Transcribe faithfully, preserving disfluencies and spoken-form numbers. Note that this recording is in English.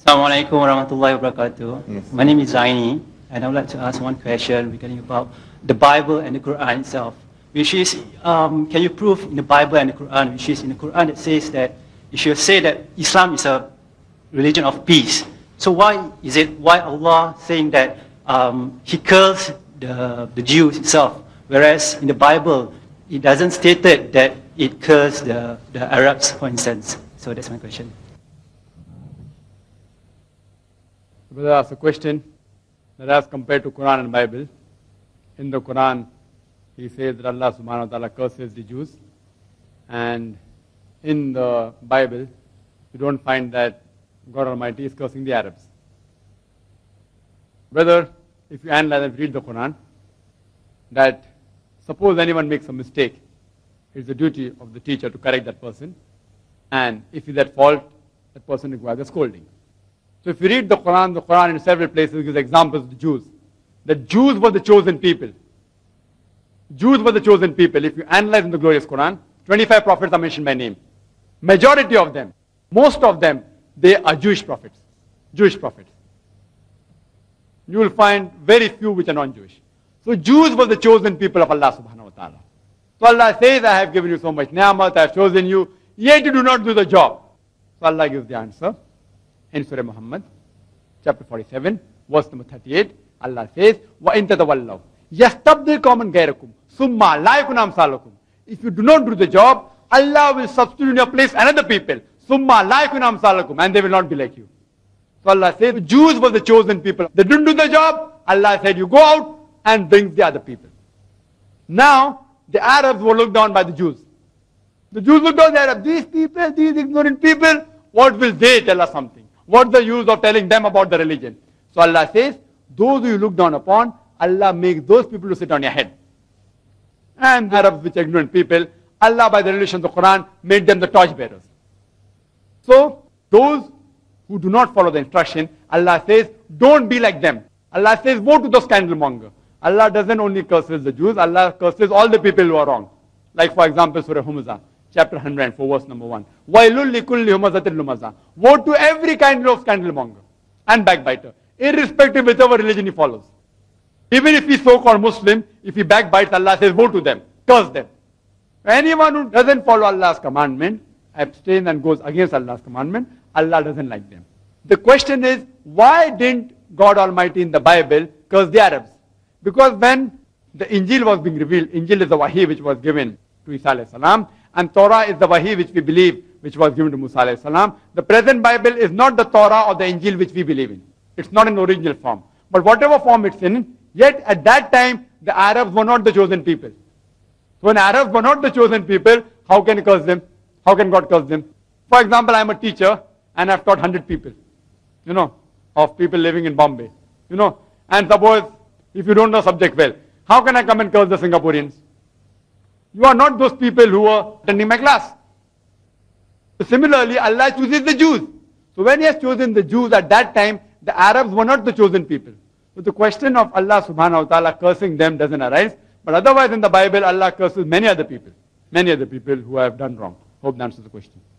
Assalamu alaikum warahmatullahi wabarakatuh. Yes. My name is Zaini, and I would like to ask one question regarding about the Bible and the Quran itself. Which is, um, can you prove in the Bible and the Quran, which is in the Quran it says that you should say that Islam is a religion of peace. So why is it, why Allah saying that um, He cursed the, the Jews itself, whereas in the Bible it doesn't state it that it cursed the, the Arabs, for instance. So that's my question. Brother asked a question that as compared to Quran and Bible, in the Quran he says that Allah subhanahu wa ta'ala curses the Jews, and in the Bible you don't find that God Almighty is cursing the Arabs. Brother, if you analyze and read the Quran, that suppose anyone makes a mistake, it's the duty of the teacher to correct that person, and if he's at fault, that person requires a scolding. So if you read the Quran, the Quran in several places gives examples of the Jews. The Jews were the chosen people. Jews were the chosen people. If you analyze in the glorious Quran, twenty-five prophets are mentioned by name. Majority of them, most of them, they are Jewish prophets. Jewish prophets. You will find very few which are non-Jewish. So Jews were the chosen people of Allah subhanahu wa ta'ala. So Allah says, I have given you so much ni'mat, I have chosen you, yet you do not do the job. So Allah gives the answer. In Surah Muhammad, chapter forty-seven, verse number thirty-eight, Allah says, وَإِن تَتَوَلَّوْا يَسْتَبْدِلْ قَوْمًا غَيْرَكُمْ ثُمَّ لَا يَكُنْ أَمْثَالَكُمْ. If you do not do the job, Allah will substitute in your place another people. ثُمَّ لَا يَكُنْ أَمْثَالَكُمْ. And they will not be like you. So Allah says, the Jews were the chosen people. They didn't do the job. Allah said, you go out and bring the other people. Now, the Arabs were looked down by the Jews. The Jews looked down the Arabs. These people, these ignorant people, what will they tell us something? What's the use of telling them about the religion? So Allah says, those who you look down upon, Allah makes those people to sit on your head. And Arabs, which are ignorant people, Allah by the revelation of the Quran made them the torchbearers. So, those who do not follow the instruction, Allah says, don't be like them. Allah says, woe to the scandalmonger. Allah doesn't only curses the Jews, Allah curses all the people who are wrong. Like for example, Surah Humazah, chapter one hundred four, verse number one. وَيْلُلْ لِكُلِّ هُمَزَةٍ لُمَزَةٍ. Woe to every kind of scandalmonger and backbiter, irrespective of whichever religion he follows. Even if he's so-called Muslim, if he backbites, Allah says, woe to them, curse them. Anyone who doesn't follow Allah's commandment, abstains and goes against Allah's commandment, Allah doesn't like them. The question is, why didn't God Almighty in the Bible curse the Arabs? Because when the Injil was being revealed, Injil is the Wahi which was given to Isa alayhi salam, and Torah is the Wahi which we believe, which was given to Musa alayhi salam. The present Bible is not the Torah or the Injil which we believe in. It's not in original form. But whatever form it's in, yet at that time, the Arabs were not the chosen people. So when Arabs were not the chosen people, how can he curse them? How can God curse them? For example, I'm a teacher and I've taught one hundred people, you know, of people living in Bombay, you know. And suppose, if you don't know subject well, how can I come and curse the Singaporeans? You are not those people who are attending my class. So similarly, Allah chooses the Jews. So when He has chosen the Jews at that time, the Arabs were not the chosen people. So the question of Allah subhanahu wa ta'ala cursing them doesn't arise. But otherwise in the Bible, Allah curses many other people. Many other people who have done wrong. Hope that answers the question.